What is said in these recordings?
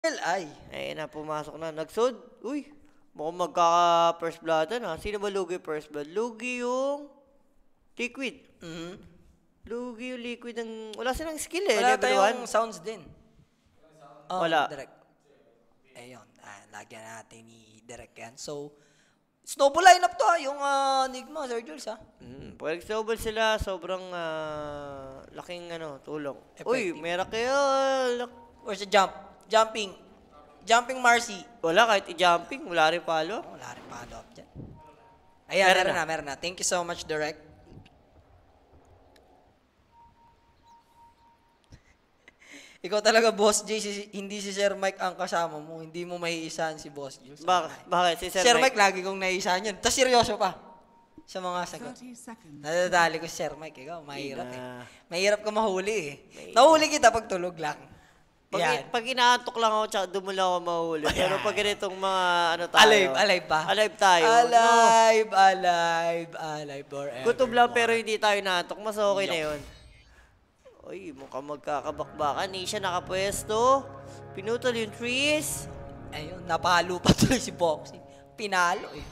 Ay. Ayun na, pumasok na. Nagsod. Uy, mukhang magkaka-first blood na. Sino ba lugi first blood? Lugi yung liquid. Lugi yung liquid ng... Wala silang skill eh. Wala Level tayong 1. sounds din. Wala. Direct. Ayun. Lagyan natin ni Direct yan. So, snowball lineup to yung Nigma, Sir Jules ha. Pag snowball sila, sobrang laking tulong. Effective. Uy, meron kayo. Where's the jump? Jumping. Jumping Marcy. Wala, kahit i-jumping, wala rin follow. Wala rin follow up dyan. Ayan, meron na. Thank you so much, Direct. Ikaw talaga, Boss J, hindi si Sir Mike ang kasama mo. Hindi mo maiisahan si Boss Jules. Bakit? Si Sir Mike, lagi kong naiisahan yun. Tapos seryoso pa sa mga sagot. Nadadali ko si Sir Mike. Ikaw, mahirap Mahirap ka mahuli eh. Nahuli kita pag tulog lang. Pag inaantok lang ako, tsaka doon mo lang ako mahuli. Pero pag ganitong mga tayo. Alive ba? Alive tayo. Alive forever. Gutom lang pero hindi tayo naantok. Mas okay na yun. Uy, mukhang magkakabakbakan. Hindi siya nakapwesto. Pinutol yung trees. Ayun, napalo pa tuloy si Boxy. Pinalo eh.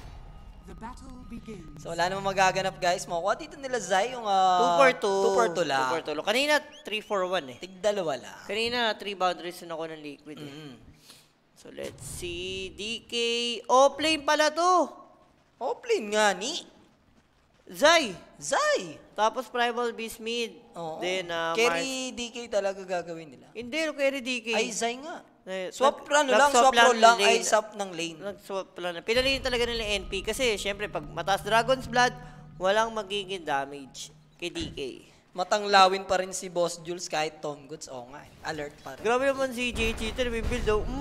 So wala namang magaganap guys. Makuha dito nila Zai yung 2 for 2. 2 for 2 lang. lang. Kanina 3 for 1 eh. Tig-dalawa lang. Kanina 3 boundaries na ako ng liquid eh. So let's see. DK. Offlane pala to. Offlane nga ni. Zai. Tapos Primal Beast mid. Then, carry DK talaga gagawin nila. Hindi, carry DK. Ay, Zai nga. Swap roll lang, ay swap ng lane. Nag-swap lang. Pinaliin talaga nila NP kasi syempre pag mataas Dragon's Blood, walang magiging damage kay DK. Matanglawin pa rin si Boss Jules kahit Tom Goods. Oo nga, alert pa rin. Grabe naman si J Cheater, may build daw.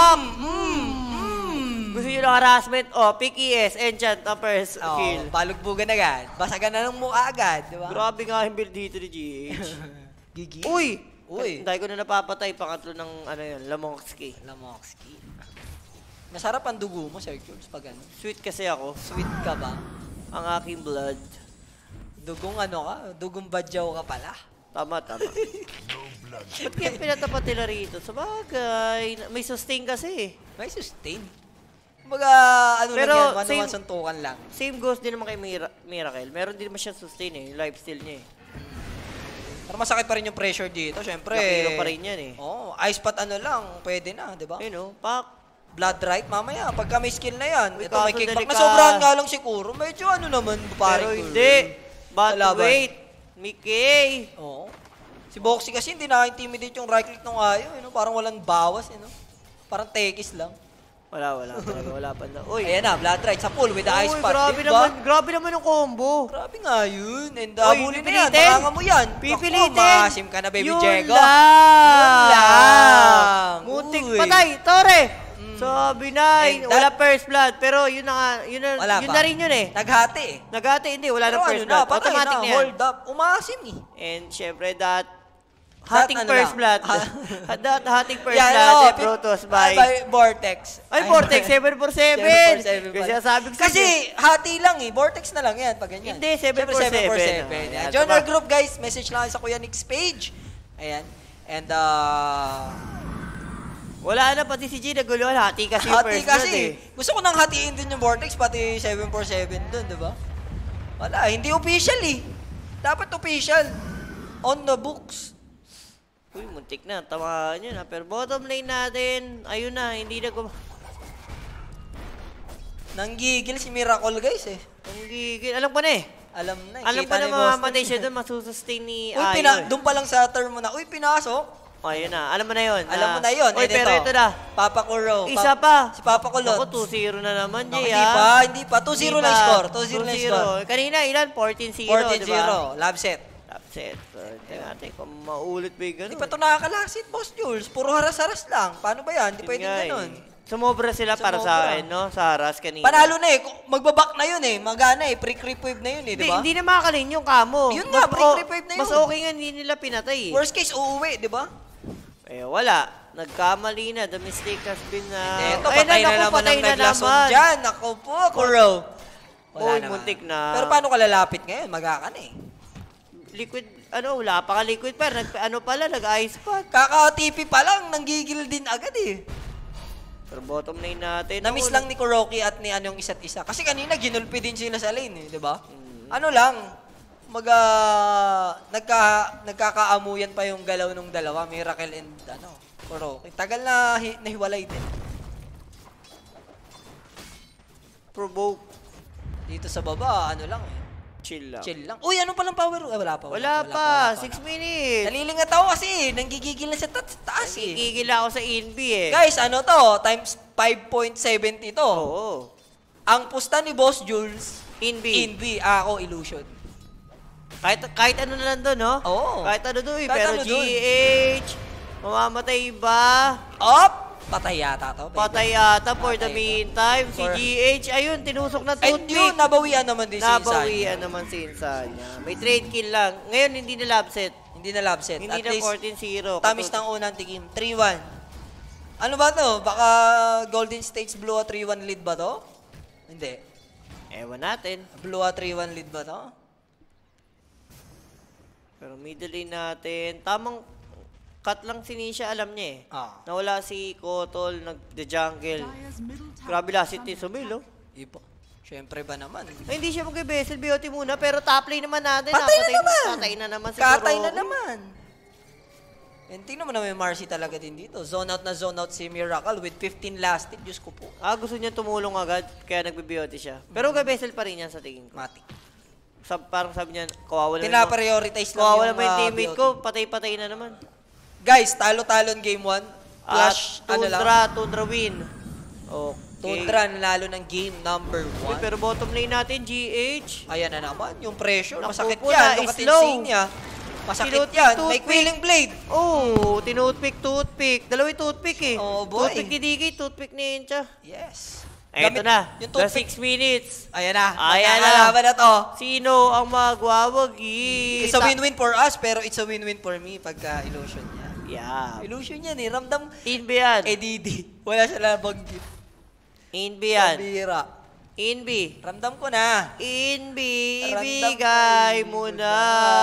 Gusto nyo ng harassment? Pick ES, enchant, first kill. Balugbugan agad. Basagan na ng mukha agad, di ba? Grabe nga yung build dito ni GH. Gigi. Uy! Dahil ko na napapatay, pangatlo ng Lamoxki. Masarap ang dugo mo, Sir Jules, pag ano. Sweet kasi ako. Sweet ka ba? Ang aking blood. Dugong ano ka? Dugong badyaw ka pala. Tama. Ba't kaya pinatapat nila rito? Sabagay, may sustain kasi. May sustain? Kumbaga, pero lang yan, one-on-one suntukan lang. Same goes din naman kay Miracle. Meron din naman siya sustain eh, yung lifesteal niya eh. Pero masakit pa rin yung pressure dito, syempre. Nakiro pa rin yan eh. Ice pot lang, pwede na, di ba? Pak. Blood right, mamaya, pagka may skill na yan. Ito, may kickback na sobrahan nga lang siguro. Medyo naman, pare. Pero hindi. But wait, Mickey. Oo. Si Boxy kasi hindi na-intimidate yung right click ng ayaw. Parang walang bawas. Parang tekis lang. Wala pa na. Uy. Ayan na, blood right sa pool with the ice pot. Grabe naman yung combo. Grabe nga yun. And habulin na yan. Baka mo yan. Pipilitin. Masim ka na, baby Jego. Yun lang. Mutik patay. Tore. Sabi na, wala first blood. Pero yun na rin yun eh. Naghati hindi. Wala na first blood. Automatic na yan. Hold up. Umasim eh. And syempre Hating first blood. Hating first blood. Protos by Vortex. Ay, Vortex. 7x7. Kasi hati lang eh. Vortex na lang yan pag ganyan. Hindi, 7x7. Join our group guys. Message lang sa KuyaNic's page. Ayan. And wala na, pati si G naguluhan. Hati kasi yung first blood eh. Gusto ko nang hatiin din yung Vortex, pati 7x7 dun, diba? Wala, hindi official eh. Dapat official. On the books. Uy, muntik na. Tamaan yun na. Pero bottom lane natin, ayun na, hindi na nanggigil si Miracle guys eh. Nanggigil. Alam pa na eh. Alam pa na mamamatay siya doon, masusustain ni Ayo. Doon pa lang sa term mo na, uy, pinasok. Ayun na. Alam mo na yun. Uy, pero ito na. Papa Kuro. Isa pa. Si Papa Kulot. Ako, 2-0 na naman, Jay. Hindi pa. 2-0 na score. 2-0 na score. Kanina, ilan? 14-0, 14-0. Love set. Tingnan natin kung maulit ba yung gano'n. Hindi pa ito nakakalasit, Boss Jules. Puro haras-haras lang. Paano ba yan? Hindi pwedeng gano'n. Sumobra sila para sa akin, no? Sa haras kanina. Panalo na eh. Magbabak na yun eh. Magana eh. Pre-creep wave na yun eh, di ba? Hindi na makakalin yung kamo. Yun nga, pre-creep wave na yun. Mas okay nga hindi nila pinatay eh. Worst case, uuwi, di ba? Wala. Nagkamali na. The mistake has been ito, patay na naman ang naglason dyan. Ako po, Kuro. Uy, muntik na. Pero paano ka lalapit ngayon? Magaka na eh. liquid, wala pa ka liquid pa. Nag-ice pot. Kaka-TP pa lang, nanggigil din agad eh. Pero bottom lane natin. Na-miss lang ni Kuroki at ni yung isa't isa. Kasi kanina, ginulpi din sila sa lane eh, di ba? Ano lang, nagkakaamuyan pa yung galaw ng dalawa, Miracle and Kuroki. Tagal na nahiwalay din. Provoke. Dito sa baba, ano lang eh. Chill lang. Uy, ano palang power? Wala pa. Wala pa. 6 minutes. Nalilingat ako kasi. Nanggigigil na sa taas eh. Nanggigil ako sa INB eh. Guys, ano to? Times 5.70 to. Oo. Ang pusta ni Boss Jules, INB. Ako, Illusion. Kahit ano na lang doon, no? Oo. Kahit ano doon eh. Kahit Pero ano dun. GH, mamamatay ba? Op! Patay yata to. Patay ata for the Patay meantime. Si GH, ayun, tinusok na And toothpick. yun, nabawian naman din si Insan. Nabawian naman si Insan niya. May trade kill lang. Ngayon, hindi na lab set. Hindi na lab set. Hindi At na least, 14-0. tamis ng unang tikim. 3-1. Ano ba to? Baka Golden States Blue a 3-1 lead ba to? Hindi. Ewan natin. Blue a 3-1 lead ba to? Pero middle lane natin. Tamang cut lang si Nisha, alam niya eh. Nawala si Kotol, nag-the jungle. Grabe lasit ni Sumil, oh. Ipo. Siyempre ba naman? Ay, hindi siya mag-vessel BO2 muna, pero top lane naman natin. Patay na naman si Katay na naman. And tingnan mo naman yung Marcy talaga din dito. Zone out si Miracle with 15 lasted. Diyos ko po. Gusto niya tumulong agad, kaya nagbe-BO2 siya. Pero mag-vessel pa rin yan sa tingin ko. Matik. Parang sabi niya, kawawa naman. Pinaprioritize lang kawawa naman yung teammate ko, patay-patay na naman. Guys, talo-talon game 1. Flash, Tundra win. Okay. Tundra nanalo ng game number 1. Pero bottom lane natin, GH. Ayan na naman, yung pressure. Masakit Naku, yan. Look at Insania. Masakit yan. May quilling blade. Oh, toothpick. Dalawang toothpick eh. Oh, boy. Toothpick ni DK, toothpick ni Incha. Yes. Eto na, yung the 6 minutes. Ayan na. Ayan na. Na to. Sino ang magwawagi? It's a win-win for us, pero it's a win-win for me pagka illusion niya. Yeah. Illusion yan eh. Ramdam. Inbi yan. Didi. Wala siya nabanggit. Inbi yan. Pabira. Inbi. Ramdam ko na. Inbi, Ramdam ibigay ko, mo na.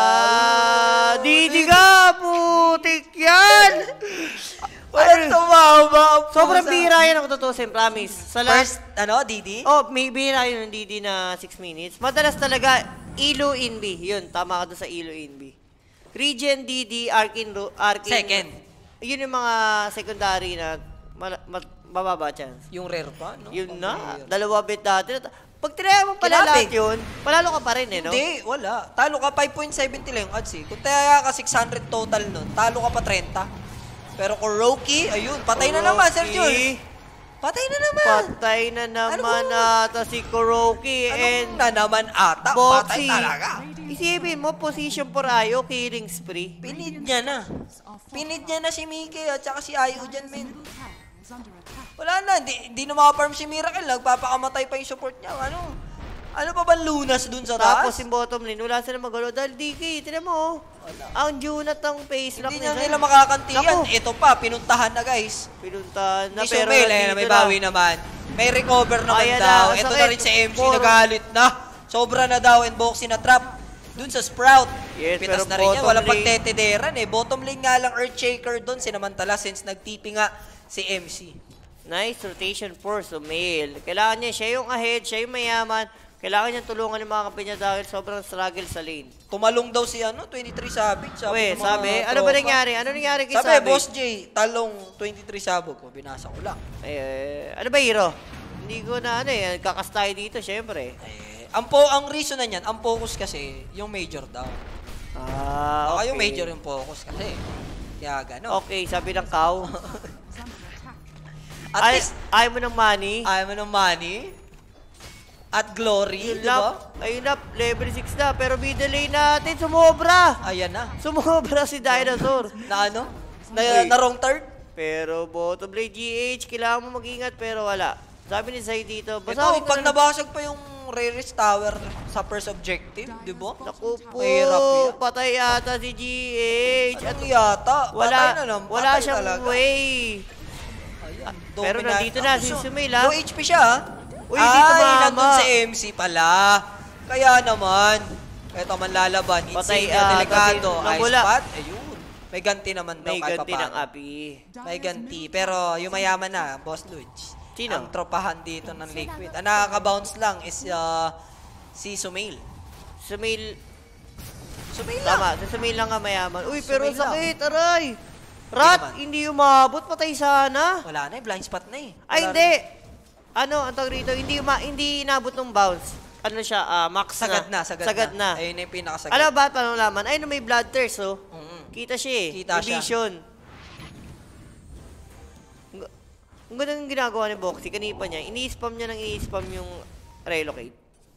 Didi ka, putik yan. Walang tumama. Sobrang bira yan ako tutusin, promise. Sa First, Didi? Oh, may bira yun ng Didi na 6 minutes. Madalas talaga, Ilo Inbi. Yun, tama ka doon sa Ilo Inbi. Regen, Didi, Arkin. Second. Yun yung mga secondary na mababa chance. Yung rare pa, no? Yun na. Dalawa bet natin. Pag tinaya mo pala lahat yun, palalo ka pa rin eh, no? Hindi, wala. Talo ka 5.70 lang yung odds eh. Kung taya ka 600 total nun, talo ka pa 30. Pero Kuroki, ayun, patay na naman, Sir Jules. Patay na naman. Patay na naman ata si Kuroki. Anong na naman ata? Boxy. Patay talaga. Isipin mo, position for Ayo, killing spree. Pinid niya na. Pinid niya na si Miki at saka si Ayo dyan, men. Wala na, di na makaparm si Miracle. Nagpapakamatay pa yung support niya. Ano pa ba lunas dun sa taas? Tapos yung bottom lane, wala sila magalo. Dahil DK, tinan mo. Ang Junat ang face lock hindi niya nila makakantiyan. Ito pa, pinuntahan na guys. Pinuntahan na, pero may na. bawi naman. May recover naman daw. Ito na rin si MC, nagalit na. Sobra na daw and boxing na trap. Dun sa Sprout. Yes, Pitas na rin yan. Walang pagtetederan eh. Bottom lane nga lang Earthshaker dun. Sinamantala since nagtipi nga si MC. Nice rotation for Sumail. Kailangan niya, siya yung ahead, siya yung mayaman. Kailangan niya tulungan yung mga kampi niya dahil sobrang struggle sa lane. Tumalong daw si 23 Savage. Sabi, ano ba nangyari? Ano nangyari kay Savage? Sabi, Boss J, talong 23 Savage ko. Binasa ko lang. Ano ba, Hero? Hindi ko na kakast tayo dito, syempre. Ang reason na niyan, ang focus kasi, yung major daw. Okay. Yung major yung focus kasi. Kaya gano'n. Okay, sabi ng cow. At least, ayaw mo ng money. Ayaw mo ng money. At glory, di ba? Ayun na, level 6 na. Pero middle lane natin, sumobra. Ayan na. Sumobra si Dinosaur. Na Na wrong turn? Pero bottom lane GH, kailangan mo mag-ingat pero wala. Sabi ni Zay dito, ito, pag nabasag pa yung Rarest Tower sa first objective, di ba? Naku po, mahirap yan. Patay yata si GH. Anong yata? Patay na lang. Wala siyang talaga. way. Ayan, pero nandito na si Sumail, ha? Low HP siya, ha? Uy, dito nandun si MC pala. Kaya naman. Ito man lalaban. Patay, Insignia, delikado. kasi Ice nawala. pot. Ayun. May ganti naman daw May kahit ganti ng papaano. api. May ganti. Pero yung mayaman na, Boss Luge. Sino? Ang tropahan dito ng Liquid. Ang nakaka-bounce lang is si Sumail. Sumail. Sumail lang. Tama, sa Sumail lang nga mayaman. Uy, pero Sumail lang. sakit, aray. Rat, naman. hindi umabot, patay sana. Wala na eh, blind spot na eh. Ay, Wala hindi. Ano, ang tawag rito, hindi inabot ng bounce. Ano siya, max Sagad na, Sagad na. Ayun na yung pinakasagad. Alam ba, paano laman? Ayun, may blood thirst, oh. Kita siya eh. Kita May siya. vision. Ang ganda ng ginagawa ni Boxy, kanipa niya, ini-spam niya yung relocate.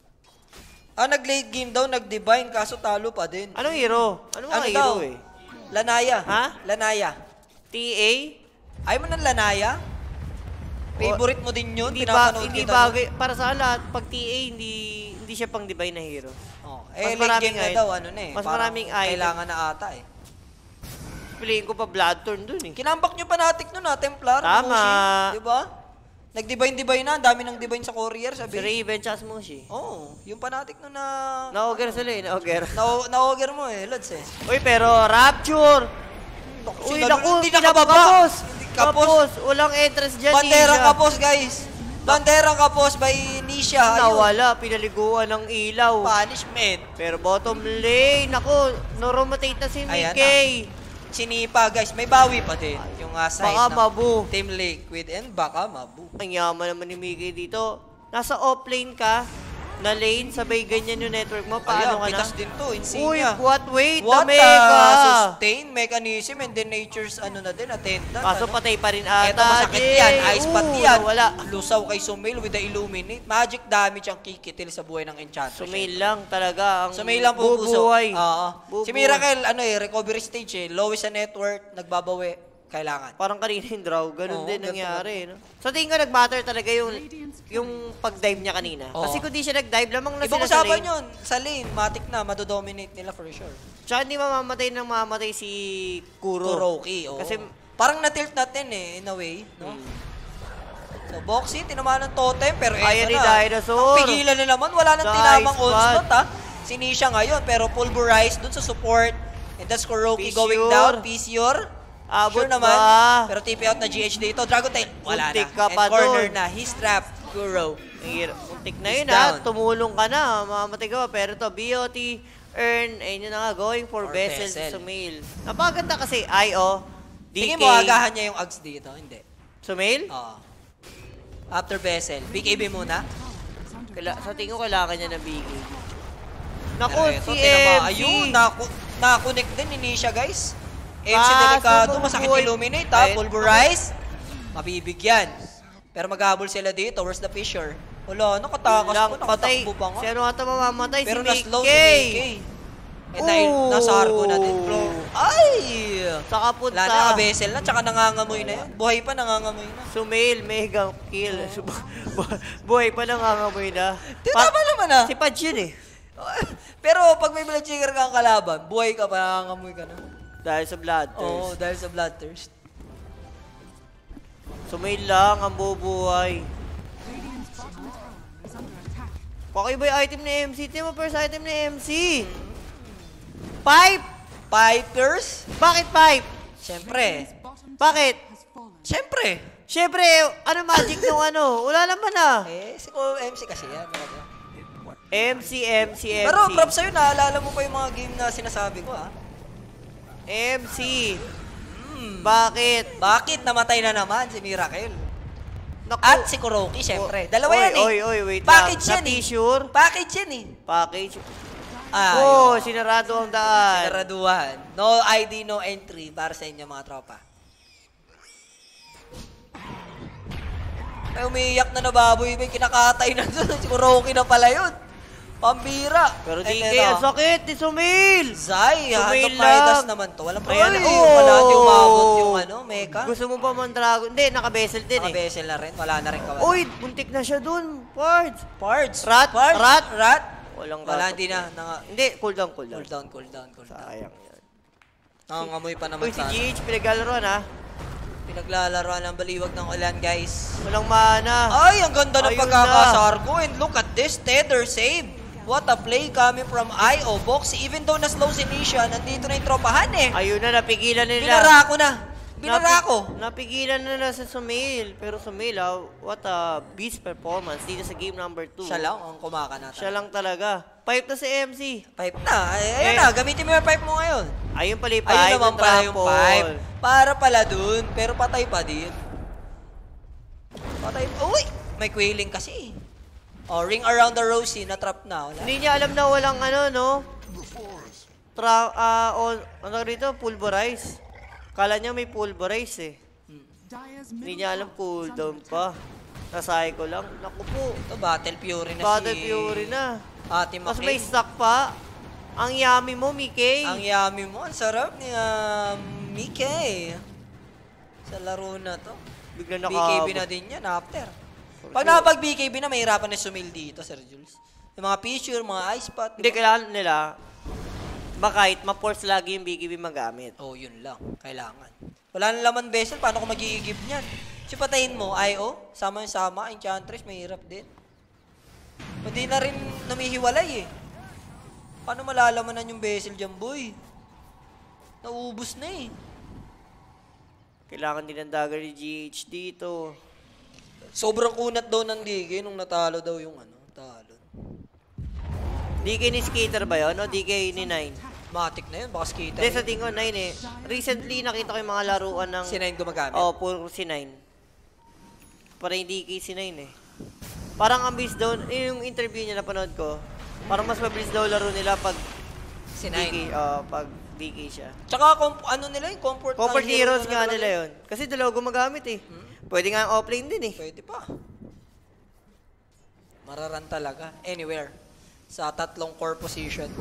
Nag-late game daw, nag-divine, kaso talo pa din. Anong hero? Ano mga hero eh? Lanaya. Ha? Lanaya. TA? Ayaw mo ng Lanaya? Favorite mo din yun? Hindi Pinapanood hindi kita bagay. Para sa lahat, pag TA, hindi siya pang divine na hero. Mas late game na daw, ano na eh. Mas Parang maraming item. kailangan na ata eh. Piliin ko pa Bloodthorn dun eh. Kinambak nyo Fanatic nun Templar. Tama. Mushi, diba? Nag-divine na, ang dami ng divine sa courier, Si sabi. Raven tsaka si Mushi. Yung Fanatic nun na... Na-ogre sila eh, na-ogre. Na-ogre mo eh, Lods eh. Uy, pero Rapture! Uy, naku, hindi nakababa. Hindi Kapos, walang entrance dyan, Banderang Nisha. kapos, guys. Banderang kapos by Nisha. Ayun. Nawala, pinaliguan ng ilaw. Punishment. Pero bottom lane, naku, no-rotate na si Ayan Mickey. Sinipa, guys. May bawi pa din. Yung size Baka ng mabu. Team Liquid and baka mabu. Ang yaman naman ni Mickey dito. Nasa offlane ka, na lane, sabay ganyan yung network mo. Paano ka na? Pitas din to, Uy, Insignia. what wait, What Mega. sustain mechanism and then nature's ano na din, attendant. Kaso patay pa rin ata. Eto masakit yan, ice pot yan. Wala. Lusaw kay Sumail with the Illuminate. Magic damage ang kikitil sa buhay ng Enchantress. Sumail lang talaga. Ang Sumail lang po puso. bubuhay. Si Miracle, recovery stage lowest sa network, nagbabawi. Kailangan. Parang kanina yung draw, ganun din ganito nangyari. No? So tingin ko nag-matter talaga yung pag-dive niya kanina. Kasi kung di siya nag-dive, lamang na Ibang sila sa usapan lane. yun. Sa lane, matik na, madodominate nila for sure. Tsaka hindi mamamatay si Kuro. Kuroki, oo. Kasi parang na-tilt natin in a way. No? So, Boxy, tinamaan ng totem, pero Kaya eto ni na. Dinosaur. Pigilan na naman, wala nang Nice tinamang spot. onslaught ha. Sinisha ngayon, pero pulverize dun sa support. And that's Kuroki Pisior. going down. Pisior. Abot Sure naman. ba? Pero TP out na GH dito. Dragon Tail, wala Muntik na. ka And pa corner dun. na. He's trapped. Kuro. Muntik na He's yun down. Tumulong ka na, mamamatay ka pa. Pero to, BO2, earn, ayun yun na nga, going for Or vessel vessel. sa Sumail. Napaganda kasi, IO, DK. Tingin mo, agahan niya yung Ags dito. Hindi. Sumail? Oo. After Vessel. Big AB muna. Sa tingin ko, kailangan niya ng BK. Naku, Pero eto, si tinama. MC. Ayun, na-connect din ni Nisha, guys. MC Kaso delikado, kung masakit buhay- illuminate Ay, pulverize. Mabibigyan. Pero maghabol sila dito. Where's the Fisher? Wala, nakatakas Lang, ko, patay. nakatakbo pa nga. Si ano ata mamamatay? Pero si na-slow si Mickey. Mickey. And dahil nasa arco na din, bro. Ay! Saka punta. Wala na, naka-vessel na, tsaka nangangamoy na yun. Buhay pa, nangangamoy na. Sumail, mega kill. Buhay pa nangangamoy na. Tama naman ah. Si Pudge yun eh. Pero pag may blood trigger kang kalaban, buhay ka pa, nangangamoy ka na. Dahil sa bloodthirst. Oo, dahil sa bloodthirst. Sumail lang ang bubuhay. Kakaiba yung item ni MC. Tingnan mo first item ni MC. Pipe! Pipers? Bakit pipe? Siyempre. Bakit? Siyempre. Siyempre, ano magic nung ano? Wala naman ah. Si MC kasi yan. MC. Pero props sa'yo, naalala mo pa yung mga game na sinasabi ko MC. Bakit? Bakit namatay na naman si Miracle? Naku. At si Kuroki, siyempre. Dalawa yan eh. Oy, wait Package lang. yan eh. Sure? Package yan eh. Package. Ah, yun. Sinarado ang daan. Sinaraduhan. No ID, no entry para sa inyo mga tropa. Ay, umiiyak na baboy. May kinakatay na doon. Si Kuroki na pala yun. Pambira. Pero And di then, kaya, sakit ni Sumil. Zay, Sumail Hanto Paidas lang. naman to. Walang Ayan, problema. Wala natin umabot yung mecha. Gusto mo pa man dragon? Hindi, naka-vessel din eh. Naka-vessel na rin. Wala na rin kawan. Uy, buntik na siya dun. Pards. Pards. Rat? Pards. Rat? Rat. Walang Wala, ratok hindi na. Hindi, cool down. Cool down. Sayang yan. Nangangamoy pa naman Uy, si sana. GH, pinaglalaroan ha. Pinaglalaroan ng baliwag ng ulan, guys. Walang mana. Ay, ang ganda ng Ayun pagkakasargo. And look at this. Tether save. What a play coming from IO. Boxy, even though na-slow si Nisha, nandito na yung tropahan eh. Ayun na, napigilan nila. Binarako na. Binarako. Napigilan na nila sa Sumail. Pero Sumail, what a beast performance dito sa game number 2. Siya lang ang kumakanata. Siya lang talaga. Pipe na si MC. Pipe na. Ayun na, gamitin mo yung pipe mo ngayon. Ayun pala yung pipe. Ayun naman pala yung pipe. Para pala dun, pero patay pa din. Patay. Uy! May quailing kasi. Oh, ring around the rosy, na-trap na. Wala. Hindi niya alam na walang ano, no? Ano rito? Pulverize. Kala niya may pulverize eh. Hindi niya alam cooldown pa. Nasay ko lang. Naku po. Ito, Battle Fury na Battle Fury na. Ate Mas Maki. may stock pa. Ang yummy mo, Mickey. Ang yummy mo. Ang sarap ni Mickey. Sa laro na to. Bigla BKB na din yan after. Pag nakapag-BKB na, mahirapan na sumil dito, Sir Jules. Yung mga fissure, mga ice spot. Hindi, kailangan nila, bakit, ma-force lagi yung BKB magamit. Oh, yun lang. Kailangan. Wala nang laman vessel, paano ko mag-i-give niyan? Si patayin mo, IO, sama yung sama, Enchantress, mahirap din. Hindi na rin namihiwalay eh. Paano malalamanan yung vessel dyan, boy? Naubos na eh. Kailangan din ng dagger ni GH dito. Sobrang kunat daw ng DK nung natalo daw yung talo. DK ni Skater ba yun? O DK ni 9? Matic na yun, baka skater. Hindi, sa tingin ko 9 eh. Recently, nakita ko yung mga laruan ng... Si 9 gumagamit? Oo, puro si 9. Para yung DK si 9 eh. Parang ang bilis daw, yung interview niya napanood ko, parang mas mabilis daw laro nila pag... Si 9? DK, pag DK siya. Tsaka, ano nila yung comfort heroes nga nila yun. Kasi dalawa gumagamit eh. Pwede nga ang offlane din eh. Pwede pa. Mararan talaga. Anywhere. Sa tatlong core position.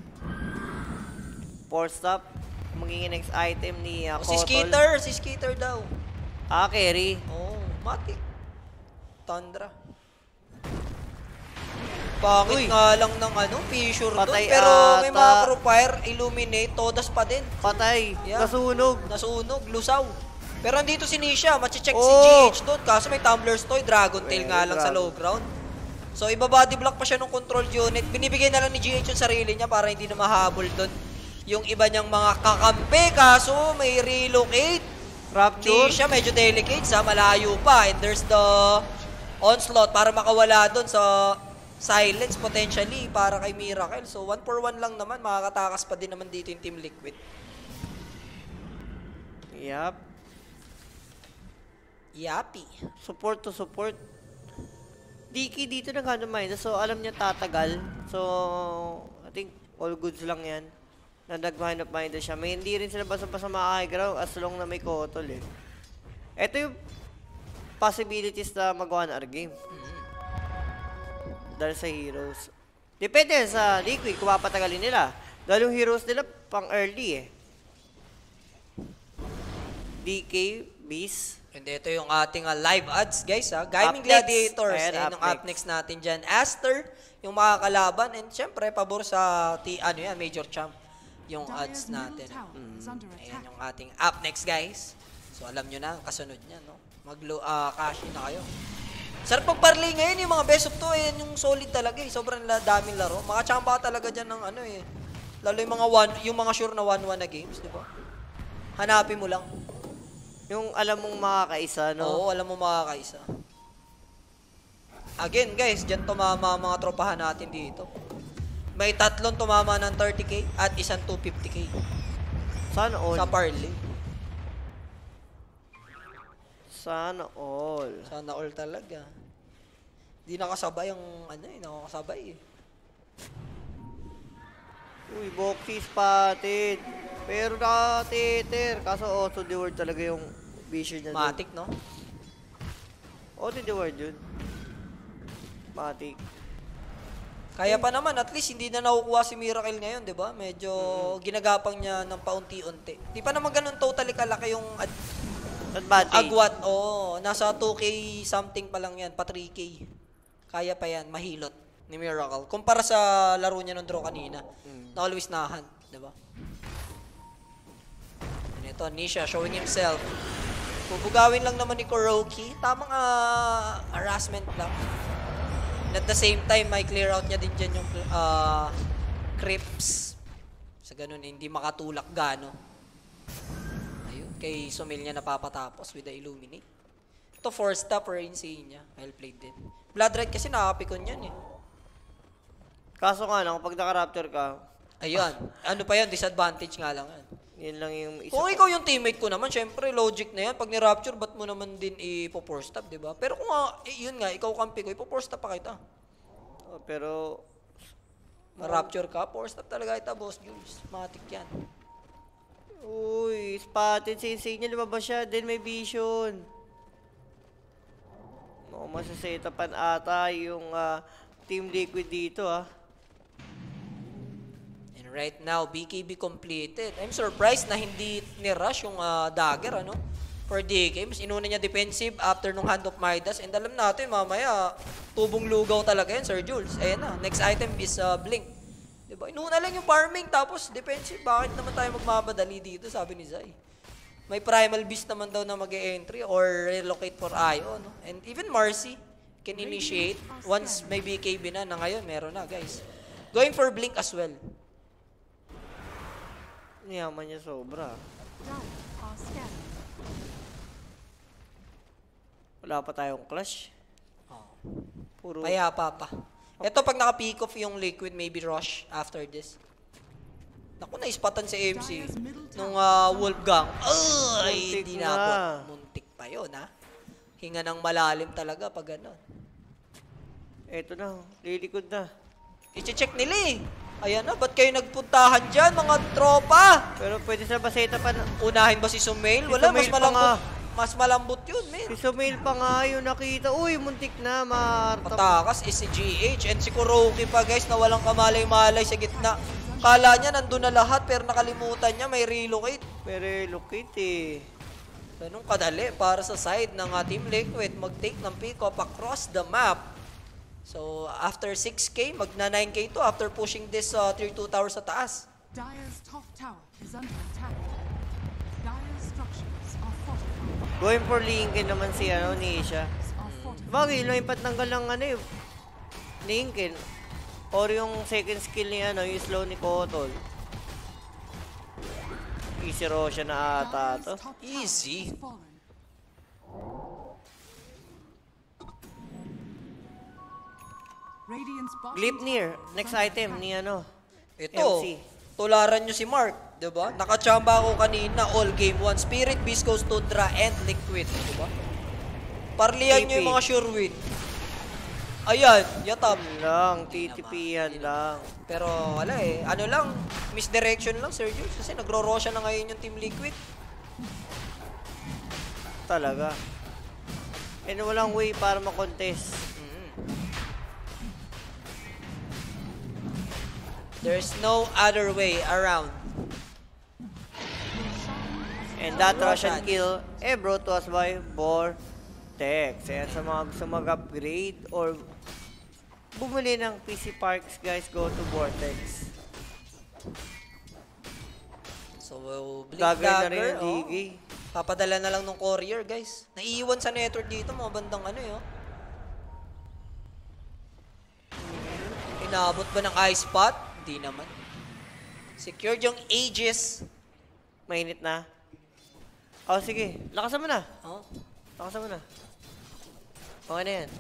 4 stop. Magiging next item ni Kotol. Si Skater daw. Carry. Oh, matik. Tundra. Pangit nga lang ng fissure doon. Pero may mga crowfire, illuminate, todas pa din. Patay. Yeah. Nasunog, lusaw. Pero andito si Nisha, machi-check si GH doon. Kaso may Tumbler's Toy, Dragon Tail nga lang sa low ground. So, iba-body block pa siya ng control unit. Binibigay na lang ni GH yung sarili niya para hindi na mahabol doon yung iba niyang mga kakampi. Kaso, may relocate. Rapture. Nisha, medyo delicate sa malayo pa. And there's the onslaught para makawala doon sa silence potentially para kay Miracle. So, 1-for-1 lang naman. Makakatakas pa din naman dito yung Team Liquid. Yup. Yapi. Support to support. DK dito nag-mind. So, alam niya tatagal. So, I think all goods lang yan. Na nag-mind siya. May hindi rin sila basta-basta makakagraw as long na may Kotol eh. Ito yung possibilities na magawa na our game. Dahil sa heroes. Depende sa Liquid kung mapatagalin nila. Dahil yung heroes nila pang early eh. DK, Beast. And ito yung ating live ads, guys, ha. Gaming Up next. Gladiators. Ayan, Ayan yung up next natin dyan. Aster, yung makakalaban. And syempre, pabor sa Major Champ. Yung ads natin. Ayan yung ating up next, guys. So, alam nyo na, kasunod niya, no? Cash in na kayo. Sarap pag-parlay ngayon, yung mga best of 2, ayan yung solid talaga, eh. Sobrang daming laro. Makachamba talaga dyan ng Lalo yung mga sure na 1-1 na games, di ba? Hanapin mo lang. Yung alam mong makakaisa, no? Oo, alam mo makakaisa. Again, guys, dyan tumama ang mga tropahan natin dito. May 3 tumama ng 30k at isang 250k. Sana all. Sa parlay. Sana all. Sana all talaga. Di nakasabay ang nakakasabay eh. Uy, Boxy spotted. Pero nakatiter. Kaso auto the word talaga yung vision niya. Matic, no? Auto the word yun. Matic. Kaya pa naman, at least hindi na nakukuha si Miracle ngayon, di ba? Medyo ginagapang niya ng paunti-unti. Di pa naman ganun totally kalaki yung agwat. Oo, nasa 2k something pa lang yan, pa 3k. Kaya pa yan, mahilot ni Miracle. Kumpara sa laro niya nung draw kanina, na always nahan, di ba? Ito, Nisha showing himself. Bubugawin lang naman ni Kuroki. Tamang harassment lang. And at the same time, may clear out niya din dyan yung creeps. Sa ganun, hindi makatulak gano. Ayun, kay Sumil niya napapatapos with the Illuminate. Ito, 4-stop or insane niya. Well played din. Blood Red kasi nakapikon yan eh. Kaso nga lang, pag naka-raptor ka, ayun, ano pa yan, disadvantage nga lang yan. Yan lang yung isa. Kung ikaw yung teammate ko naman, syempre, logic na yan. Pag ni-rapture, ba't mo naman din ipo-4-stop, diba? Pero kung yun nga, ikaw kampi ko, ipo-4-stop pa kita. Oh, pero... Ma-rapture ka, 4-stop talaga kita, boss Jules. Matik yan. Uy, spotted si Insane niya, lumabas siya. Then may vision. Masasetapan ata yung Team Liquid dito, And right now, BKB completed. I'm surprised na hindi ni-rush yung dagger, ano? For DK. Mas inuna niya defensive after nung Hand of Midas. And alam natin, mamaya, tubong lugaw talaga yan, Sir Jules. Ayan na, next item is Blink. Diba? Inuna lang yung farming, tapos defensive. Bakit naman tayo magmabadali dito, sabi ni Zai. May Primal Beast naman daw na mag-e-entry or relocate for IO, no? And even Marcy can initiate once may BKB na ngayon, meron na, guys. Going for Blink as well. Niyaman niya sobra. Wala pa tayong clash. Puro... Payapa pa. Ito pag naka-peak off yung Liquid, maybe rush after this. Naku, naispatan si MC nung Wolfgang. Ay, hindi na po. Muntik pa yun, ha? Hinga ng malalim talaga pag gano'n. Eto na, lilikod na. I-check nila eh. Ayan na, ba't kayo nagpuntahan dyan, mga tropa? Pero pwede sa baseta pa na. Unahin ba si Sumail? Wala, mas malambot. Mas malambot yun, man. Si Sumail pa nga yung nakita. Uy, muntik na, Patakas is si GH and si Kuroki pa, guys, na walang kamalay-malay sa gitna. Kala niya nandun na lahat pero nakalimutan niya may relocate. May relocate eh. Ganun kadali para sa side ng Team Liquid mag-take ng pick up across the map. So after 6k, magna 9k to after pushing this tier 2 tower sa taas. Dire's top tower is under attack. Dire's structures are fortified. Going for Lincoln naman si Nisha. Bagay, lumipat ng galang Lincoln. Or yung second skill ni yung slow ni Kotol. Easy Roshan na ata to. Easy. Glipnir, next item ni Ito, MC. tularan nyo si Mark, diba? Nakachamba ako kanina all game 1. Spirit, Viscos, Tundra, and Liquid, diba? Parlihan nyo yung mga sure win. Ayan, yatap. Lang, TTP-yan lang. Pero wala eh. Ano lang, misdirection lang, Sir Jules. Kasi nagro-rosya na ngayon yung Team Liquid. Talaga. And walang way para makontest. There's no other way around. And that Russian kill, brought to us by Vortex. Ayan, sa mga gusto mag-upgrade or bumili ng PC Parks, guys, go to Vortex. So, Blink Dagger na Dagger, rin yung DG. Papadala na lang ng courier, guys. Naiiwan sa network dito, mga bandang Inaabot ba ng ice spot? Hindi naman. Secured yung Aegis. Mainit na. Oh, sige. Lakasan mo na. Oh. Lakasan mo na. Okay na yan.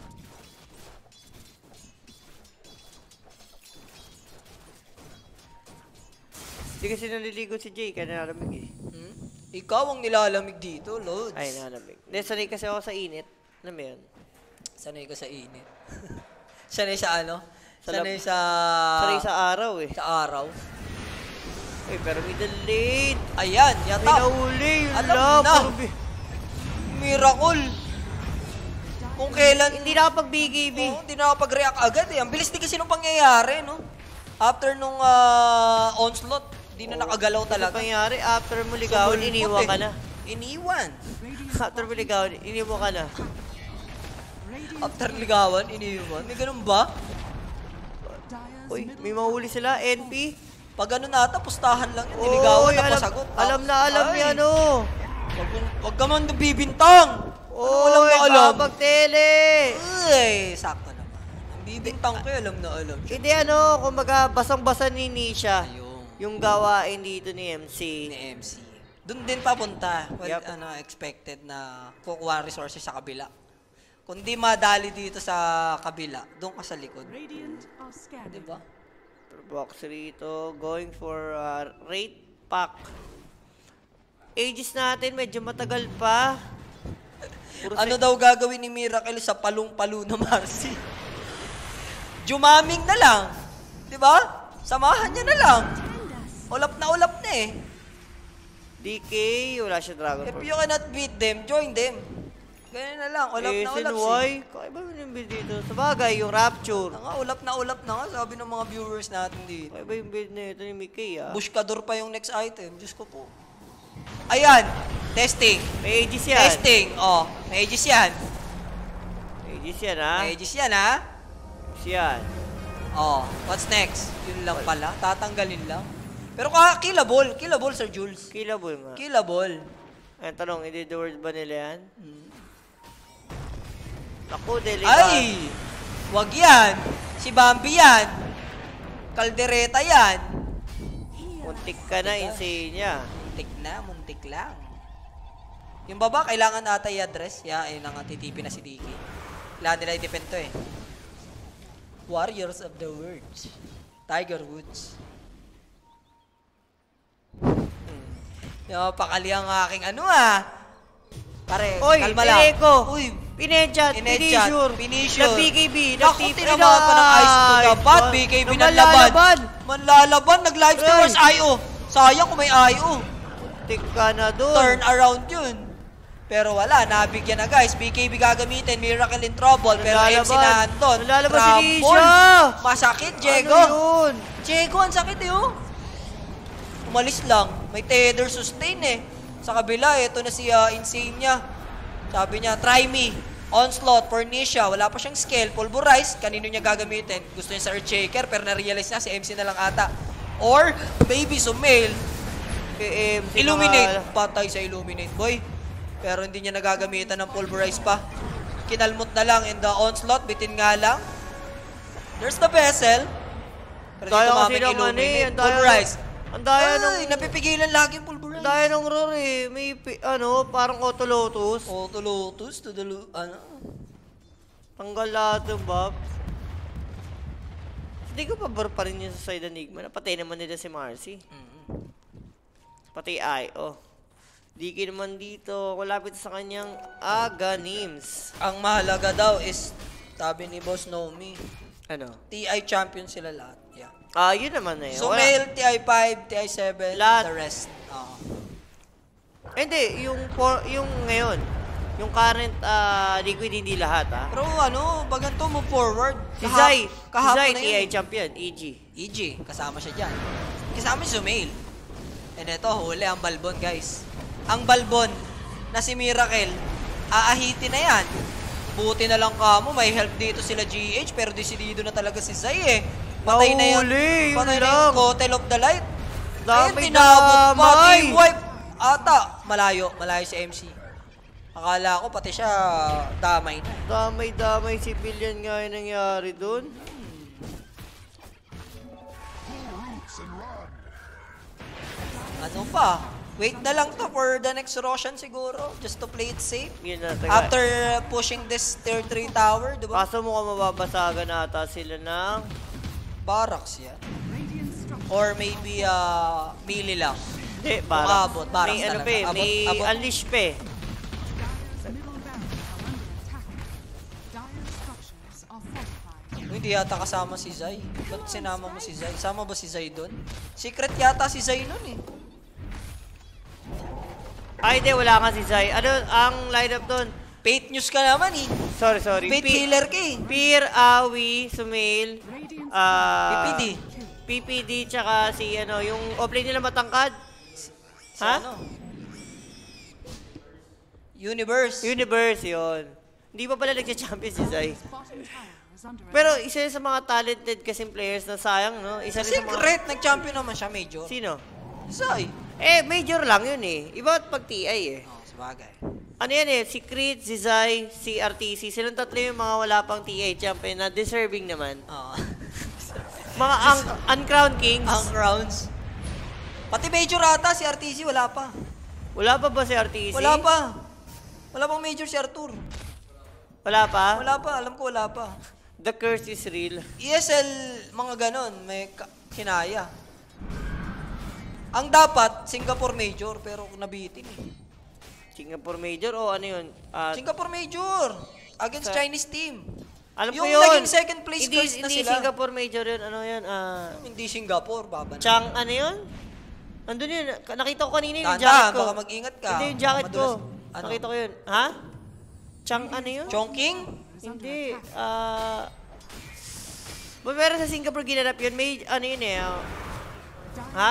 Hindi kasi naliligo si Jay, kaya nalalamig eh. Ikaw ang nilalamig dito, Lods. Ay, nalalamig. Hindi, sanay kasi ako sa init. Alam mo yun? Sanay ka sa init. Sanay sa ano? Sanay sa araw eh. Sa araw. Eh, pero middle lane. Ayan, yatap. May nahuli. Alam na. Miracle. Kung kailan... Hindi nakapag-BKB. Oo, hindi nakapag-react agad eh. Ang bilis din kasi nung pangyayari, no? After nung onslaught, hindi na nakagalaw talaga. Ano pangyayari? After mo ligawan, iniwan ka na. Iniwan. After mo ligawan, iniwan ka na. After ligawan, iniwan. May ganun ba? Uy, may mahuli sila, NP. Pag ano nata, pustahan lang yun. Niligawan na pasagot. Alam na alam niya, no? Wag ka man bibintang. Oy, babag tele. Uy, sakto naman. Ang Bibintang ko, alam na alam. Hindi kumbaga basang-basa ni Nisha. Yung gawain dito ni MC. Ni MC. Doon din papunta. Well, Yep. Expected na kukuha resources sa kabila. Kung di madali dito sa kabila, doon ka sa likod. Radiant are scanning. Diba? Box rito, going for rate pack. Ages natin, medyo matagal pa. Ano daw gagawin ni Miracle sa palong-palo na Marcy? Jumaming na lang. Diba? Samahan niya na lang. Ulap na eh. DK, wala siya Dragon If Force. you cannot beat them, join them. Ganyan na lang. Ulap na ulap SNY, kakaiba mo yung build dito. Sa bagay, yung Rapture. ulap na nga. Sabi ng mga viewers natin dito. Kakaiba yung build na ito ni Mickey, Bushkador pa yung next item. Diyos ko po. Ayan. Testing. May Aegis yan. Testing. Oh, may Aegis yan. Aegis yan, ha? May Aegis yan, ha? Aegis yan. Oh, what's next? Yun lang pala. Tatanggalin lang. Pero killable. Killable, Sir Jules. Killable nga. Killable. Ay, tanong, hindi the word ba nila yan? Naku, delikado. Ay! Wag yan. Si Bambi yan. Kaldereta yan. Muntik ka na, insane niya. Muntik lang. Yung baba, kailangan ata i-address. Yun ang titipi na si Diki. Kailangan nila i-depend to eh. Warriors of the Woods. Tiger Woods. Pakali ang aking Pare, Oy, kalma lang. Pineko. Uy, Pinechat, Finisure. Nag-BKB, Naku, tinamaan pa ng ice to the bat. BKB nanlaban. Manlalaban, nag-live steal IO. Sayang kung may IO. Tik ka na doon. Turn around yun. Pero wala, nabigyan na guys. BKB gagamitin, Miracle in trouble. Pero MC na andun. Nalalaban si Nisha. Masakit, Diego. Ano yun? Diego, ang sakit Umalis lang. May tether sustain Sa kabila, ito na si Insane niya. Sabi niya, try me. Onslaught for Nisha. Wala pa siyang skill. Pulverize. Kanino niya gagamitin? Gusto niya sa Earthshaker, pero na-realize niya si MC na lang ata. Or, maybe Sumail. Illuminate. Patay sa Illuminate, boy. Pero hindi niya nagagamitan ng Pulverize pa. Kinalmot na lang in the Onslaught. Bitin nga lang. There's the vessel. Pero dito maming Illuminate. Pulverize. Ang daya nung... Ay, napipigilan lagi yung Pulverize. Ang daya nung roar May, parang Auto Lotus. Auto Lotus to the... Tanggal lahat yung buff. Hindi ko pabor pa rin yung sa side ng Nigma. Napatay naman nila si Marcy. Pati IO. Diki naman dito. Malapit sa kanyang Aganims. Ang mahalaga daw is, sabi ni Boss Nomi, Ano? TI champion sila lahat. Yeah. Yun naman na yun. So, male, TI5, TI7, lahat. the rest. Hindi, yung ngayon. Yung current liquid, hindi lahat, Pero baganto mo forward. Si Zai. Kahapon Zai, na TI yun. champion, EG. EG, kasama siya dyan. Kasama si Sumail. And ito, huli ang balbon, guys. Ang balbon na si Miracle, aahitin na yan. Buti na lang kamo, may help dito sila GH, pero desidido na talaga si Zai Patay na yun. Patay na yung Hotel of the Light. Ayun, tinabot pa, team wipe. Ata, malayo si MC. Akala ko pati siya damay na. Damay civilian nga yung nangyari dun. Ano pa? Wait na lang to for the next Roshan siguro. Just to play it safe. Yun na, After pushing this tier 3 tower, diba? Kaso mukhang mababasagan ata sila ng... Barracks yan. Or maybe melee lang. Hindi, barracks. Abot, barracks may ano talaga. pa may Abot. unleash pa Hindi yata kasama si Zai. Ba't sinama mo si Zai? Sama ba si Zai doon? Secret yata si Zai nun Ay, hindi, wala nga si Zai. Ano ang lineup doon? Fate news ka naman Sorry. Fate healer ka Peer, Awi, Sumail, PPD. PPD, tsaka si yung offlane nila matangkad. Ha? Universe, yun. Hindi pa pala nagcha-champion si Zai. Pero isa sa mga talented kasing players na sayang, no? Isa rin sa mga... Secret, nag-champion naman siya, major. Sino? Zai. Major lang yun Iba pag TI Sabagay. Ano yan eh, si Crit, si Zai, si RTC, silang tatlo yung mga wala pang TA champion na deserving naman. Oo. Mga uncrowned kings. Ang crowns. Pati major ata, si RTC, wala pa. Wala pa ba si RTC? Wala pa. Wala pang major si Arthur. Wala pa? Wala pa, alam ko wala pa. The curse is real. ESL, mga ganon, may kinaya. Ang dapat, Singapore major, pero nabitin eh. Singapore Major o ano yun? Singapore major! Against Chinese team. Alam ko yung yun. naging second place Hindi, first na hindi sila. Singapore Major yun. Ano yun? Hindi Singapore, baba na. Chang, ano yun? Andun yun. Nakita ko kanina yung Tanda, jacket ko. baka mag-ingat ka. Hindi yung jacket ko. Ano? Nakita ko yun. Ha? Chang, ano yun? Chongqing? Hindi. Pero sa Singapore ginanap yun. May, ano yun eh. Ha?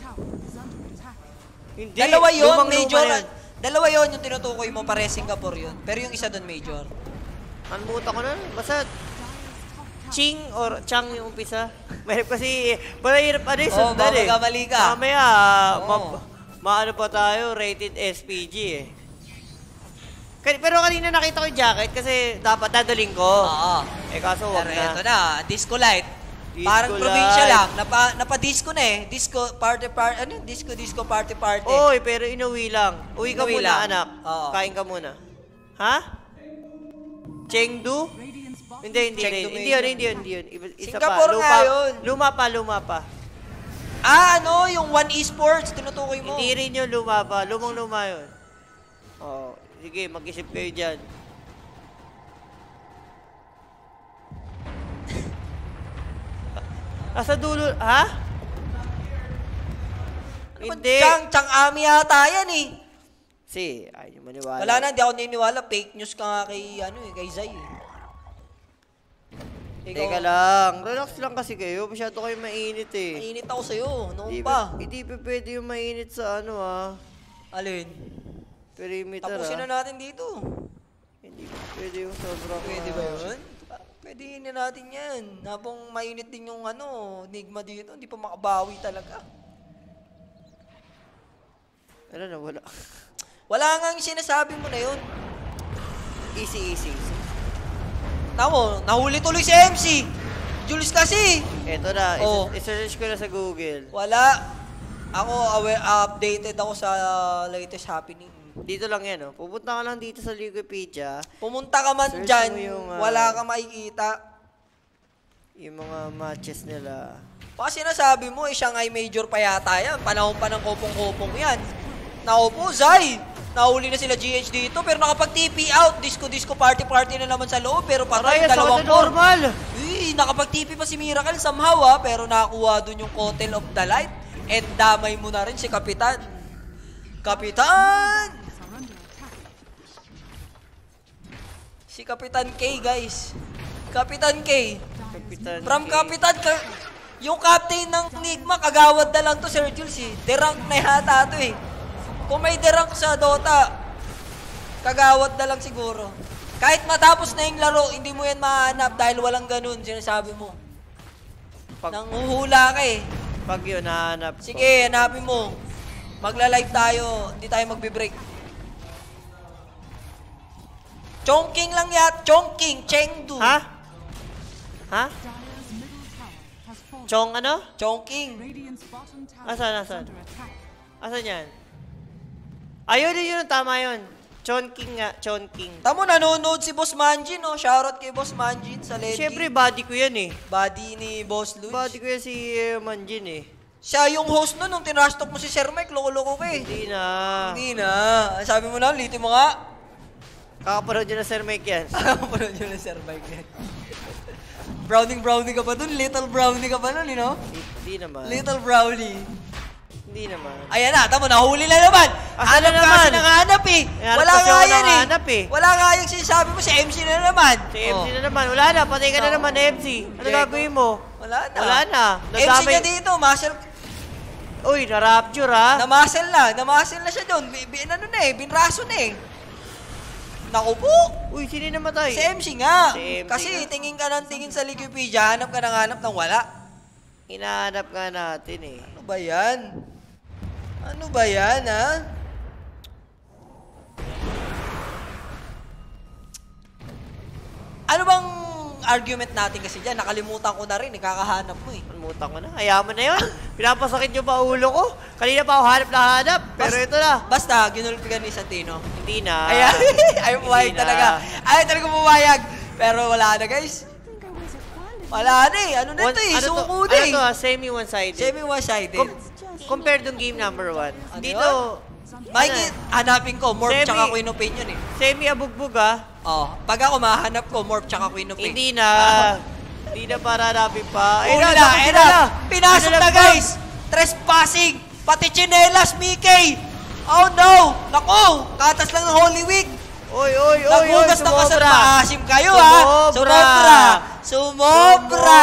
Hindi. Dalawa yun, Lumang-luma major. yun. Dalawa yun yung tinutukoy mo, pare Singapore yun. Pero yung isa doon major. Anmuta ko na. Basta Ching or Chang yung umpisa. Mahirap kasi, mahirap ano yung sundan eh. Magkamali ka. Mamaya, maano pa tayo, rated SPG eh. Pero kanina nakita ko yung jacket kasi dapat dadaling ko. Oo. Eh kaso wag Pero na. eto na, disco light. Disco Parang light. probinsya lang. Napa-disco na eh. Disco, party, ano? Disco, party. Oy, pero inuwi lang. Uwi ka Inuwi muna, lang. anak. Oo. Kain ka muna. Ha? Chengdu? Hindi Chengdu yun. Isa Singapore pa. nga yun. Luma pa. Ano? Yung One Esports, tinutukoy mo. Hindi rin yun luma pa. Lumang-luma yun. Oh, sige, mag-isip kayo dyan. Nasa dulo, ha? Hindi. Chang Ami yata yan eh. Si, ayaw maniwala. Wala na, di ako naniniwala. Fake news ka nga kay, kay Zay eh. Teka lang, relax lang kasi kayo. Masyado kayo mainit eh. Mainit ako sa'yo, noon pa. Hindi pa pwede yung mainit sa ano Alin? perimeter Tapusin na natin dito. Hindi pa pwede yung sobrang Pwede ba yun? Pwede na natin yan. Habang mainit din yung Nigma dito, hindi pa makabawi talaga. Ano na, wala. Wala nga yung sinasabi mo na yun. Easy. Tamo, nahuli tuloy si MC. Jules kasi. Eto na, Oh. isa-search ko na sa Google. Wala. Ako, updated ako sa latest happening. Dito lang yan, oh. Pupunta ka lang dito sa Wikipedia. Pumunta ka man Search dyan, mo yung, wala ka makikita. Yung mga matches nila. Baka sinasabi mo, Shanghai Major pa yata yan. Panahon pa ng kopong-kopong yan. Naupo, Zay. Nahuli na sila GH dito, pero nakapag-TP out. Disco, party na naman sa loob, pero patay, dalawang normal. Nakapag-TP pa si Miracle somehow, pero nakakuha dun yung Cotel of the Light. And damay mo na rin si Kapitan. Kapitan! Si Kapitan K, guys. Kapitan K. From Kapitan, yung captain ng Nigma, kagawad na lang to, Sir Jules eh. Derank na yata to eh. Kung may derank sa Dota, kagawad na lang siguro. Kahit matapos na yung laro, hindi mo yan mahanap dahil walang ganun, sinasabi mo. Nanghuhula ka eh. Pag yun, nahanap ko. Sige, hanapin mo. Magla-live tayo, hindi tayo magbe-break. Chongqing lang yan. Chongqing, Chengdu. Ha? Chong ano? Chongqing. Asan? Asan yan? Ayun, yun, tama yun. Chongqing nga, Chongqing. Tamo, nanonood si Boss Manjin, no? Shoutout kay Boss Manjin sa Lady. Siyempre, body ko yan eh. Body ni Boss Luis. Body ko yan si Manjin eh. Siya yung host nun, nung tinrastok mo si Sir Mike, loko-loko ka eh. Hindi na. Hindi na. Sabi mo na, litin mo nga. Kakapanood yun na Sir Mike yan. Kakapanood yun na Sir Mike yan. Brownie ka pa dun. Little brownie ka pa nun, you know? Hindi naman. Little brownie. Hindi naman. Ayan na, tamo, nahuli na naman. Asan na Hanap naman? kasi nanganap eh. Hanap Wala kasi nga ako yan eh. nanganap eh. Wala nga yung sinasabi mo, si MC na naman. Si MC na naman. Wala na. Patay ka na naman, MC. Ano Jeko. gagawin mo? Wala na. Wala na. MC niya dito, muscle. Uy, na-rapture ha? Na-muscle na siya doon. Binraso na eh. Naku po. Uy, sino namatay? Si MC nga. Si MC Kasi nga. tingin ka ng tingin sa Wikipedia, hanap ka ng wala. Hinahanap nga natin eh. Ano ba yan? Ano ba yan, ha? Ano bang argument natin kasi dyan? Nakalimutan ko na rin, kakahanap mo eh. Nakalimutan ko na. Hayaan mo na yun. Pinapasakit yung pa ulo ko. Kanina pa ako hanap na hanap. Pero ito na. Basta, ginulpigan ni Santino. Hindi na. Ayan, ayaw pumayag talaga. Ayaw talaga pumayag. Pero wala na guys. Wala na eh. Ano na ito eh? Suko na eh. Ano to? Semi one-sided. Semi one-sided. Compared dong game number 1. Dito, Mikey, hanapin ko, Morph tsaka Queen of Pain yun eh. semi-abugbog ah. Oh, pag ako mahanap ko, Morph tsaka Queen of Pain. Hindi na. Hindi na para hanapin pa. Ayun na. Pinasok na guys. Trespassing. Pati chinelas, Mickey. Oh no. Naku, katas lang ng Holy Week. Oy. Nagugas na kasal maasim kayo ha. Sumobra.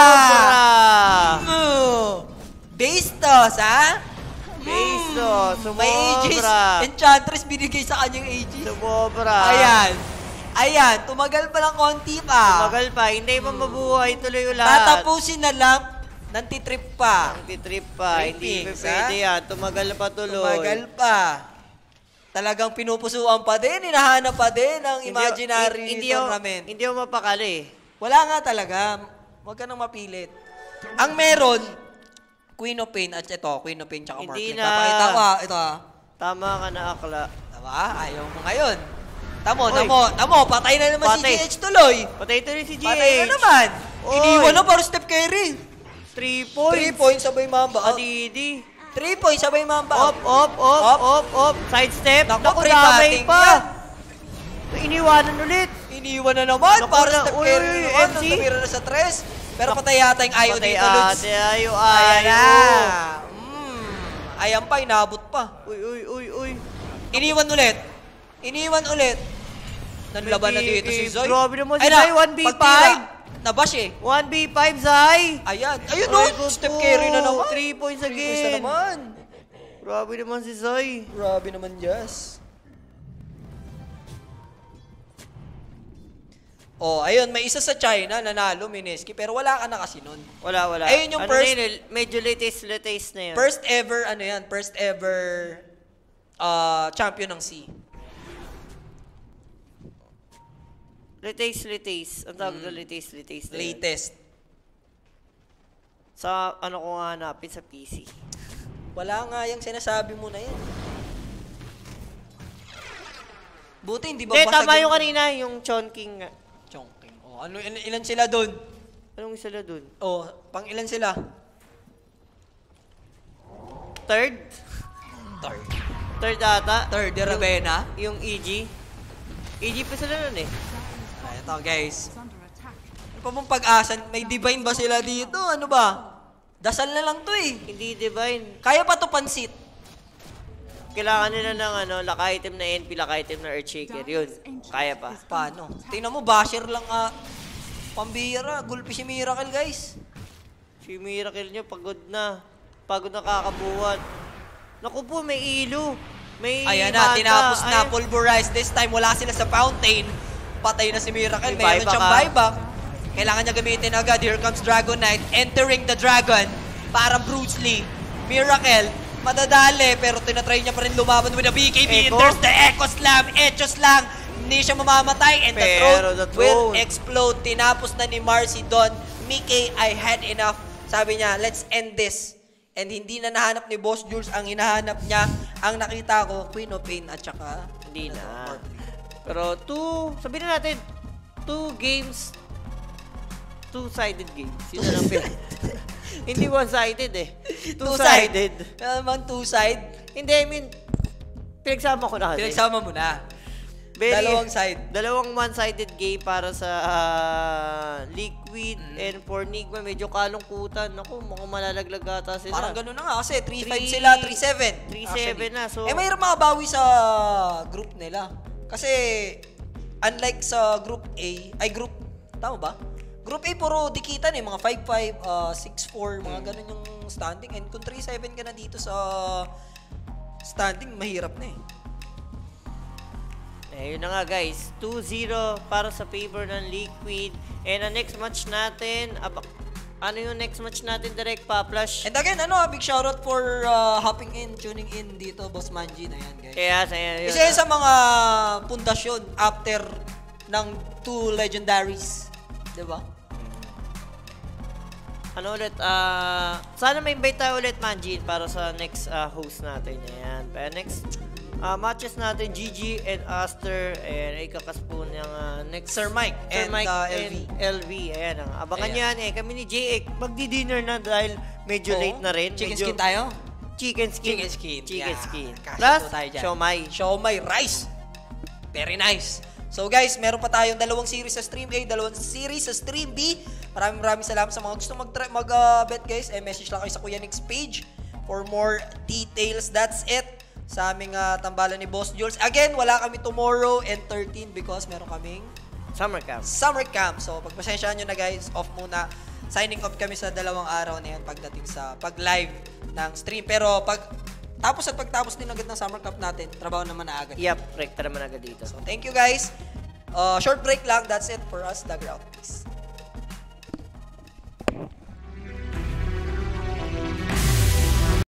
Bastos ha. May Aegis. Enchantress binigay sa kanyang Aegis. Sumobra. Ayan, tumagal pa ng konti pa. Tumagal pa, hindi pa mabuhay tuloy yung lahat. Tatapusin na lang, nantitrip pa. Nantitrip pa, hindi pwede yan. Tumagal pa tuloy. Tumagal pa. Talagang pinupusuan pa din, hinahanap pa din ang imaginary tournament. Hindi ako mapakali. Wala nga talaga. Huwag ka nang mapilit. Ang meron, Queen of Pain at ito, Queen of Pain tsaka Morph. Hindi na. Papakita ko ito Tama ka na, akla. Diba? Ayaw mo ngayon. Tamo, patay na naman si GH tuloy. Patay tuloy si GH. Patay na naman. Iniwan na para step carry. 3 points. 3 points sabay mamba. Adidi. 3 points sabay mamba. Off. Side step. Naku, damay pa. Iniwanan ulit. Iniwan na naman para step carry naman. Tumira na sa 3. Pero patay yata yung Ayo dito, Ludes. Ayo. Ayan pa, inabot pa. Uy. Iniwan ulit. Nanlaban na dito si Zoy. Grabe naman si Zay, 1v5. Nabash eh. 1v5, Zay. Ayun no, step carry na naman. 3 points 3 points na again. naman. Grabe naman si Zay. Grabe naman, Jess. Oh, ayun, may isa sa China, nanalo, Mineski, pero wala ka na kasi nun. Wala. Ayun yung first... Medyo latest na yan. First ever champion ng C. Latest. Ang tawag na latest. Latest. Sa ano ko nga hanapin sa PC. Wala nga yung sinasabi mo na yan. Buti hindi ba basagin? Tama yung kanina, yung Chongqing nga. Chongqing. Oh, ilan sila doon? Anong isa na doon? Oh, pang ilan sila? Third ata. Third, Ravena. Yung EG. EG pa sila nun eh. Ito guys. Ano pa mong pag-asan? May divine ba sila dito? Ano ba? Dasal na lang to eh. Hindi divine. Kaya pa to pansit. Kailangan nila ng laka-item na NP, laka-item na Earthshaker. Yun. Kaya pa. Paano? Tingnan mo, basher lang pambira. Gulpi si Miracle guys. Si Miracle nyo, pagod na. Pagod na kakabuhat. Naku po, may ilo. Ayan na, tinapos na. Pulverize. This time, wala sila sa fountain. Patay na si Miracle. Mayroon siyang buyback. Kailangan niya gamitin agad. Here comes Dragon Knight. Entering the Dragon. Para Bruce Lee. Miracle. Madadali. Pero tinatry niya pa rin lumaban with the BKB. And there's the Echo Slam. Echos lang. Hindi siya mamamatay. And the throne will explode. Tinapos na ni Marcy Don. Mickey, I had enough. Sabi niya, let's end this. And hindi na nahanap ni Boss Jules ang hinahanap niya. Ang nakita ko, Queen of Pain at saka... Hindi na. Pero sabihin na natin, 2 games, 2-sided games. Yun na lang hindi one-sided eh. 2-sided. Naman 2-side? Hindi, I mean, pinagsama ko na kasi. Pinagsama mo na. Dalawang side. Dalawang one-sided game para sa Liquid and for Nigma. Medyo kalungkutan. Naku, mukhang malalaglag ata sila. Parang gano'n na nga kasi 3-5 sila, 3-7. 3-7 na. So, mayroon makabawi sa group nila. Kasi, unlike sa Group A, tama ba? Group A, puro dikitan eh. Mga 5-5, 6-4, mga ganun yung standing. And kung 3-7 ka na dito sa standing, mahirap na eh. Ayun na nga guys, 2-0 para sa favor ng Liquid. And ang next match natin, ano yung next match natin, direct pa-flash? And again, big shoutout for hopping in, tuning in dito, Boss Manji na yan guys. Kaya, yun. Isa yan sa mga pundasyon after ng 2 legendaries Diba? Ano ulit, sana may invite tayo ulit, Manjin, para sa next host natin. Ayan. Pero next matches natin, Gigi and Aster, and ikakas po ng next Sir Mike and LV. LV. Ayan. Abangan yan. Kami ni JX, magdi-dinner na dahil medyo late na rin. Chicken skin tayo? Chicken skin. Yeah. Skin. Kasya Plus, po tayo dyan. siomai Rice. Very nice. So guys, meron pa tayong dalawang series sa Stream A, dalawang series sa Stream B. Maraming salamat sa mga gusto mag-bet guys. Message lang kayo sa KuyaNic's page for more details. That's it sa aming tambalan ni Boss Jules. Again, wala kami tomorrow and 13 because meron kaming Summer camp. So pagpasensyaan nyo na guys, off muna. Signing off kami sa dalawang araw na yan pagdating sa pag-live ng stream. Pero pagtapos din agad ng summer camp natin, trabaho naman na agad. Yep, rekta naman agad dito. So thank you guys. Short break lang. That's it for us. Dagger out, please.